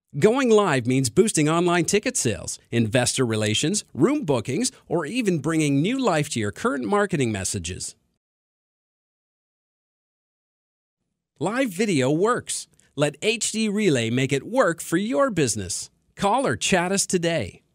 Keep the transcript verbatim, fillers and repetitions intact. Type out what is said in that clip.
Going live means boosting online ticket sales, investor relations, room bookings, or even bringing new life to your current marketing messages. Live video works. Let H D Relay make it work for your business. Call or chat us today.